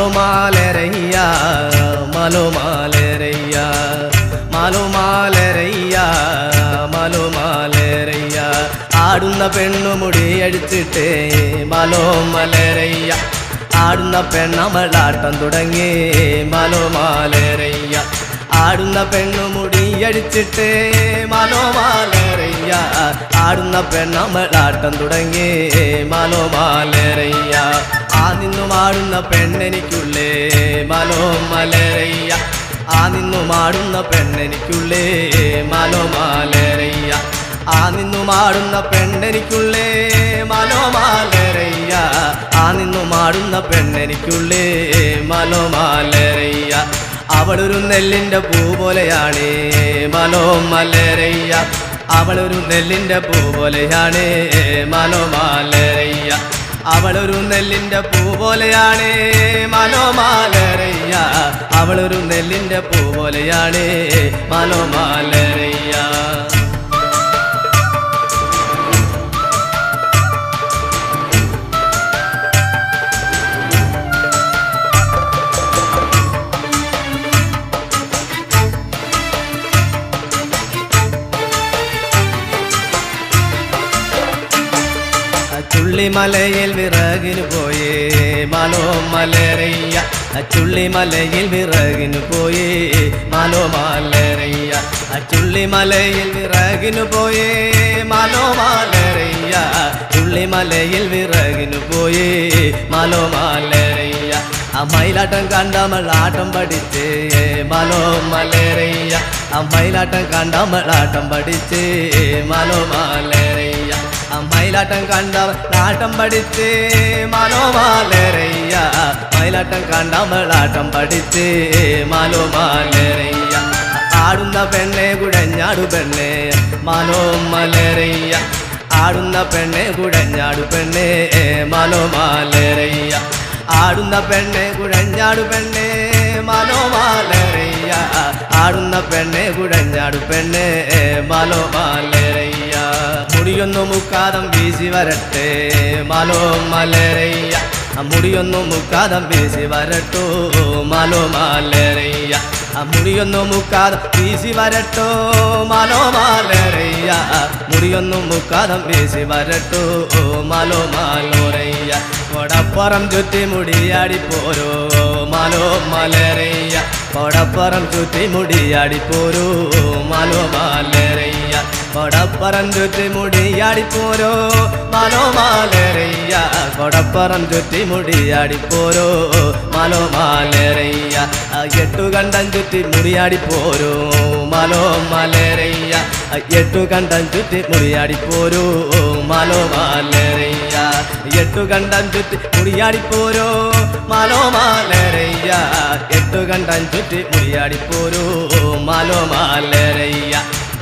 മാലോമാലരയ്യ മാലോമാലരയ്യ മാലോമാലരയ്യ മാലോമാലരയ്യ ആടുന്ന പെണ്ണുമുടി അടിച്ചിട്ടേ മാലോമലരയ്യ ആടുന്ന പെണ്ണമളാട്ടം തുടങ്ങി മാലോമാലരയ്യ ആടുന്ന പെണ്ണുമുടി അടിച്ചിട്ടേ മാലോമാലരയ്യ ആടുന്ന പെണ്ണമളാട്ടം തുടങ്ങി മാലോമാലരയ്യ ആ നിന്നും ആടുന്ന പെണ്ണെനിക്കുള്ളേ മാലോമലരയ്യ ആ നിന്നും ആടുന്ന പെണ്ണെനിക്കുള്ളേ മാലോമാലരയ്യ ആ നിന്നും ആടുന്ന പെണ്ണെനിക്കുള്ളേ മാലോമാലരയ്യ ആ നിന്നും ആടുന്ന പെണ്ണെനിക്കുള്ളേ മാലോമാലരയ്യ അവളൊരു നെല്ലിൻ്റെ പൂ പോലെയാണ് മാലോമലരയ്യ അവളൊരു നെല്ലിൻ്റെ പൂ പോലെയാണ് മാലോമാലരയ്യ അവളൊരു നെല്ലിൻ്റെ പൂ പോലെയാണ് മാലോമാലരയ്യ അവളൊരു നെല്ലിൻ്റെ പൂ പോലെയാണ് മാലോമാലരയ്യ ചുള്ളിമലയിൽ വിറകിന് പോയേ മാലോമലരയ്യ ചുള്ളിമലയിൽ വിറകിന് പോയേ മാലോമാലരയ്യ ചുള്ളിമലയിൽ വിറകിന് പോയേ മാലോമാലരയ്യ ചുള്ളിമലയിൽ വിറകിന് പോയേ മാലോമാലരയ്യ മയിലാട്ടം കണ്ടമളാട്ടം പഠിച്ചേ മാലോമലരയ്യ മയിലാട്ടം കണ്ടമളാട്ടം പഠിച്ചേ മാലോമാലരയ്യ മയിലാട്ടം കണ്ടമളാട്ടം പഠിച്ചേ മാലോമാലരയ്യ മയിലാട്ടം കണ്ടമളാട്ടം പഠിച്ചേ മാലോമാലരയ്യ ആടുന്ന പെണ്ണെ കുടഞ്ഞാടു പെണ്ണെ മാലോമലരയ്യ ആടുന്ന പെണ്ണെ കുടഞ്ഞാടു പെണ്ണെ മാലോമാലരയ്യ ആടുന്ന പെണ്ണെ കുഴഞ്ഞാടു പെണ്ണെ മാലോമാലരയ്യ ആടുന്ന പെണ്ണെ കുഴഞ്ഞാടു പെണ്ണെ മാലോമാലരയ്യ മുടിയൊന്നു മുക്കാതം വീശി വരട്ടെ മാലോമലരയ്യ മുടിയൊന്നു മുക്കാതം വീശി വരട്ടോ മാലോമാലരയ്യ മുടിയൊന്നു മുക്കാതം വീശി വരട്ടോ മാലോമാലരയ്യ മുടിയൊന്നു മുക്കാതം വീശി വരട്ടോ മാലോമാലരയ്യ കൊടപ്പുറം ചുറ്റി മുടിയാടിപ്പോരോ മാലോമലരയ്യ കൊടപ്പുറം ചുറ്റി മുടിയാടിപ്പോരോ മാലോമാലരയ്യ കൊടപ്പുറം ചുറ്റി മുടിയാടിപ്പോരോ മാലോമാലരയ്യ കൊടപ്പുറം ചുറ്റി മുടിയാടിപ്പോരോ മാലോമാലരയ്യ എട്ടുകണ്ടം ചുറ്റി മുടിയാടിപ്പോരോ മാലോമലരയ്യ എട്ടുകണ്ടം ചുറ്റി മുടിയാടിപ്പോരോ മാലോമാലരയ്യ എട്ടുകണ്ടം ചുറ്റി മുടിയാടിപ്പോരോ മാലോമാലരയ്യ എട്ടുകണ്ടം ചുറ്റി മുടിയാടിപ്പോരോ മാലോമാലരയ്യ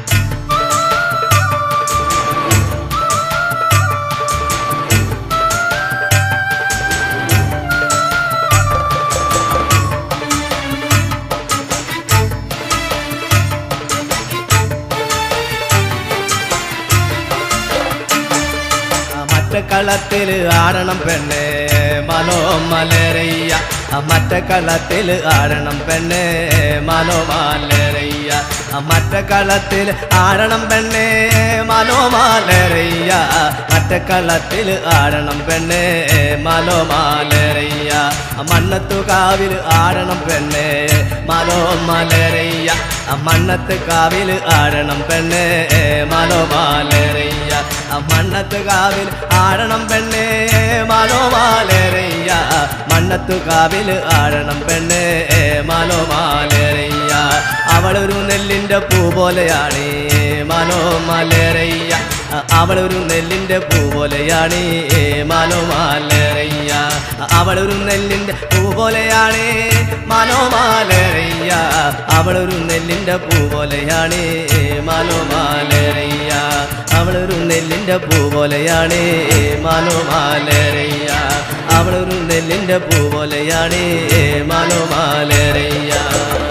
കളത്തിൽ ആടണം പെണ്ണെ മാലോമലരയ്യ മറ്റ കളത്തിൽ ആടണം പെണ്ണെ മാലോമാലരയ്യ മറ്റ കളത്തിൽ ആടണം പെണ്ണെ മാലോമാലരയ്യ മറ്റ കളത്തിൽ ആടണം പെണ്ണെ മാലോമാലരയ്യ മണ്ണത്തു കാവിൽ ആടണം പെണ്ണെ മാലോമലരയ്യ മണ്ണത്ത് കാവിൽ ആടണം പെണ്ണെ മാലോമാലരയ്യ മണ്ണത്ത് കാവിൽ ആടണം പെണ്ണെ മാലോമാലരയ്യ മണ്ണത്തു കാവിൽ ആടണം പെണ്ണെ മാലോമാലരയ്യ അവളൊരു നെല്ലിൻ്റെ പൂ പോലെയാണ് മാലോമലരയ്യ അവളൊരു നെല്ലിൻ്റെ പൂ പോലെയാണ് മാലോമാലരയ്യ അവളൊരു നെല്ലിൻ്റെ പൂ പോലെയാണ് മാലോമാലരയ്യ അവളൊരു നെല്ലിൻ്റെ പൂ പോലെയാണ് മാലോമാലരയ്യ അവളൊരു നെല്ലിൻ്റെ പൂ പോലെയാണ് മാലോമാലരയ്യ അവളൊരു നെല്ലിൻ്റെ പൂ പോലെയാണ് മാലോമാലരയ്യ.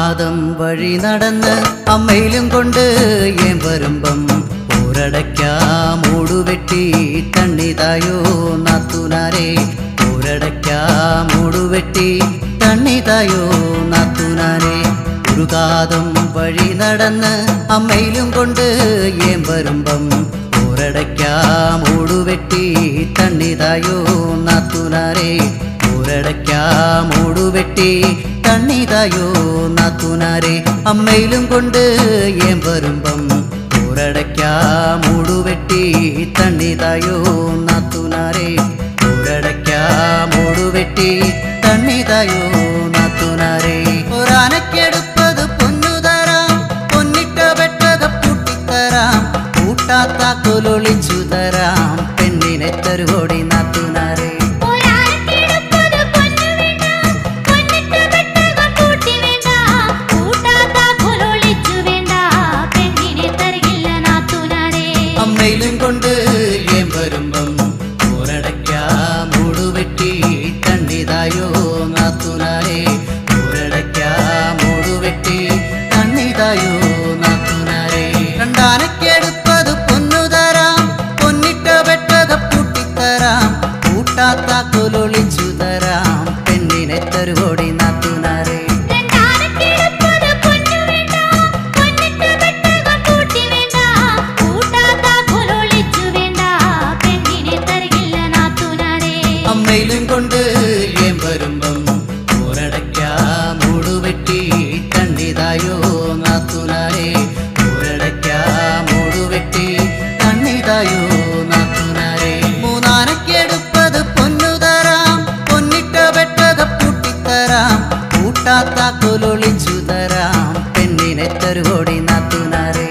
കാതം വഴി നടന്ന് അമ്മയിലും കൊണ്ട് ഏൻ വരുമ്പം ഒരടയ്ക്കാം മൂടുവെട്ടി തണ്ണിതായോ നാത്തൂനാരെ ഒരടയ്ക്കാം മൂടുവെട്ടി തണ്ണിതായോ നാത്തൂനാരെ ഒരു കാതം വഴി നടന്ന് അമ്മയിലും കൊണ്ട് ഏൻ വരുമ്പം ഒരടയ്ക്കാം മൂടുവെട്ടി തണ്ണിതായോ നാത്തൂനാരെ ഒരടയ്ക്കാം മൂടുവെട്ടി തണ്ണിതായോ നാത്തൂനാരെ അമ്മയിലും കൊണ്ട് ഏൻ വരുമ്പം ഒരടയ്ക്കാം മൂടുവെട്ടി തണ്ണിതായോ നാത്തൂനാരെ ഒരടയ്ക്കാം മൂടുവെട്ടി തണ്ണിതായോ നാത്തൂനാരെ ഒരാനക്കെടുപ്പത് പൊന്നുതരാം പൊന്നിട്ട വെട്ടക പൂട്ടിത്തരാം കൂട്ടാത്താക്കൊലൊളിച്ചു തരാം പെണ്ണിനെ തരുവോടി നാത്തൂനാരെ അമ്മയിലും കൊണ്ട് ഏൻ വരുമ്പം ഒരടയ്ക്കാം മൂടുവെട്ടി തണ്ണിതായോ നാത്തൂനാരെ ഒരടയ്ക്കാം മൂടുവെട്ടി തണ്ണിതായോ നാത്തൂനാരെ രണ്ടാനക്കെടുപ്പത് പൊന്നുതരാം പൊന്നിട്ട വെട്ടക പൂട്ടിത്തരാം കൂട്ടാത്താക്കൊലൊളിച്ചു തരാം പെണ്ണിനെ തരുവോടി നാത്തൂനാരെ അമ്മയിലും കൊണ്ട് ഏൻ വരുമ്പം ഒരടയ്ക്കാം മൂടുവെട്ടി തണ്ണിതായോ നാത്തൂനാരെ ഒരടയ്ക്കാം മൂടുവെട്ടി തണ്ണിതായോ നാത്തൂനാരെ മൂന്നാനക്കെടുപ്പത് പൊന്നുതരാം പൊന്നിട്ട വെട്ടക പൂട്ടിത്തരാം കൂട്ടാത്താക്കൊലൊളിച്ചു തരാം പെണ്ണിനെ തരുവോടി നാത്തൂനാരെ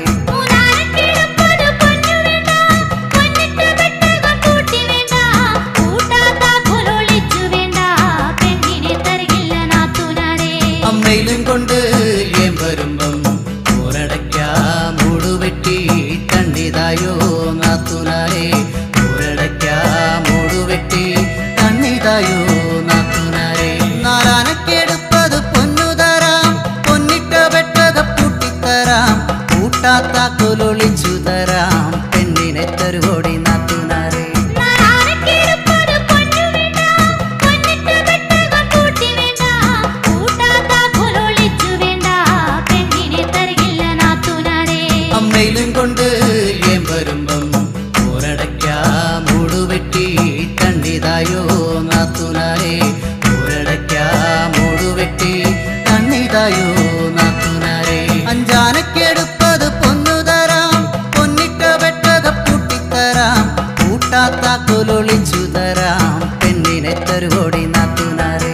അമ്മയിലും കൊണ്ട് ഏൻ വരുമ്പം ഒരടയ്ക്കാം മൂടുവെട്ടി തണ്ണിതായോ നാത്തൂനാരെ ഒരടയ്ക്കാം മൂടുവെട്ടി തണ്ണിതായോ നാത്തൂനാരെ നാലാനക്കെടുപ്പത് പൊന്നുതരാം പൊന്നിട്ട വെട്ടക പൂട്ടിത്തരാം കൂട്ടാത്താക്കൊലൊളിച്ചു തരാം പെണ്ണിനെ തരുവോടി നാത്തൂനാരെ അമ്മയിലും കൊണ്ട് ഏൻ വരുമ്പം ഒരടയ്ക്കാം മൂടുവെട്ടി തണ്ണിതായോ നാത്തൂനാരെ ഒരടയ്ക്കാം മൂടുവെട്ടി തണ്ണിതായോ നാത്തൂനാരെ അഞ്ചാനക്കെടുപ്പത് പൊന്നുതരാം പൊന്നിട്ട വെട്ടക പൂട്ടിത്തരാം കൂട്ടാത്താക്കൊലൊളിച്ചു തരാം പെണ്ണിനെ തരുവോടി നാത്തൂനാരെ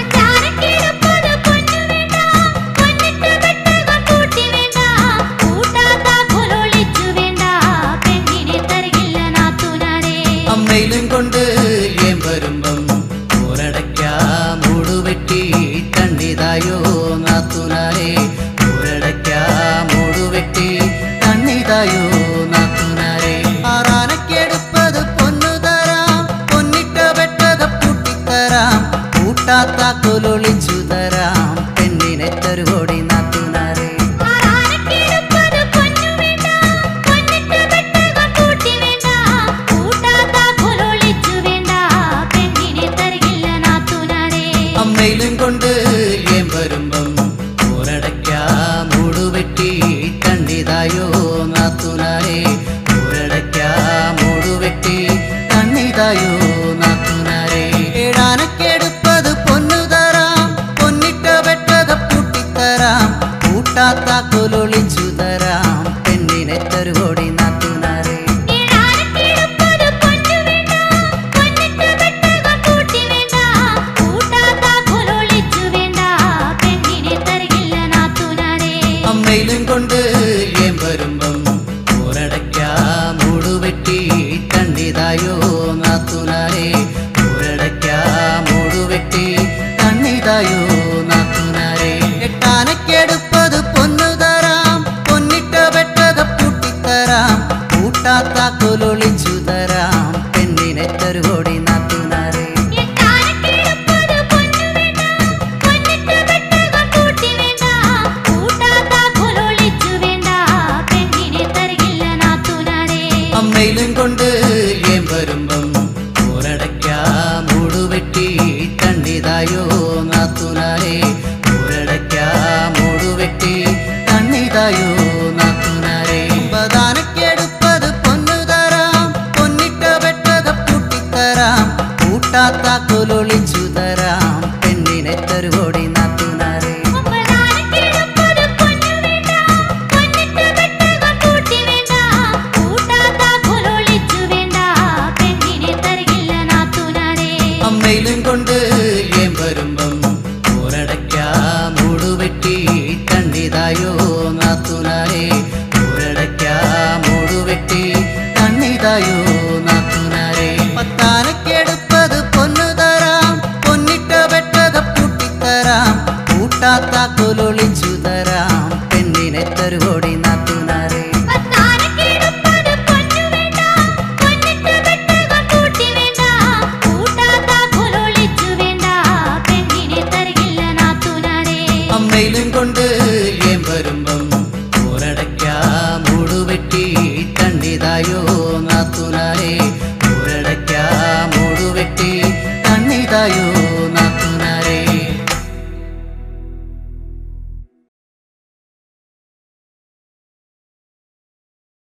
അമ്മയിലും കൊണ്ട് ഏൻ വരുമ്പം ഒരടയ്ക്കാം മൂടുവെട്ടി തണ്ണിതായോ നാത്തൂനാരെ ഒരടയ്ക്കാം മൂടുവെട്ടി തണ്ണിതായോ നാത്തൂനാരെ ആറാനക്കെടുപ്പത് പൊന്നുതരാം പൊന്നിട്ട വെട്ടക പൂട്ടിത്തരാം കൂട്ടാത്താക്കൊലൊളിച്ചു തരാം പെണ്ണിനെ തരുവോടി നാത്തൂനാരെ അമ്മയിലും കൊണ്ട് ഏൻ വരുമ്പം ഒരടയ്ക്കാം മൂടുവെട്ടി തണ്ണിതായോ നാത്തൂനാരെ ഒരടയ്ക്കാം മൂടുവെട്ടി തണ്ണിതായോ നാത്തൂനാരെ ഏഴാനക്കെടുപ്പത് പൊന്നുതരാം പൊന്നിട്ട വെട്ടക പൂട്ടിത്തരാം കൂട്ടാത്താക്കൊലൊളിച്ചു തരാം പെണ്ണിനെ തരുവോടി നാത്തൂനാരെ അമ്മയിലും കൊണ്ട് ഏൻ വരുമ്പം ഒരടയ്ക്കാം മൂടുവെട്ടി തണ്ണിതായോ നാത്തൂനാരെ ഒരടയ്ക്കാം മൂടുവെട്ടി തണ്ണിതായോ നാത്തൂനാരെ എട്ടാനക്കെടുപ്പത് പൊന്നുതരാം പൊന്നിട്ട വെട്ടക പൂട്ടിത്തരാം കൂട്ടാത്താക്കൊലൊളിച്ചു തരാം പെണ്ണിനെ തരുവോടി നാത്തൂനാരെ അമ്മയിലും കൊണ്ട് ഏം വരുമ്പം ഊരടയ്ക്കാ മൂടുവെട്ടി കണ്ണിതായോ നാത്തുനാരെ ഊരടയ്ക്കാ മൂടുവെട്ടി കണ്ണിതായോ നാത്തുനാരെ ബദാനക്കെടുപ്പത് പൊന്നു തരാം പൊന്നിട്ട വെട്ടക പൂട്ടിത്തരാം കൂട്ടാത്ത കൊലൊളിച്ചു തരാം പെണ്ണിനെ തരുവോടി നാത്തുനാരെ അമ്മയിലും കൊണ്ട് ഏം വരുമ്പം ഊരടയ്ക്കാ മൂടുവെട്ടി കണ്ണിതായോ നാത്തുനാരെ ഊരടയ്ക്കാ മൂടുവെട്ടി കണ്ണിതായോ നാത്തുനാരെ പത്താനക്കെടുപ്പത് പൊന്നു തരാം പൊന്നിട്ട വെട്ടക പൂട്ടിത്തരാം കൂട്ടാത്ത കൊലൊളിച്ചു തരാം പെണ്ണിനെ തരുവോടി നാത്തുനാരെ അമ്മയിലും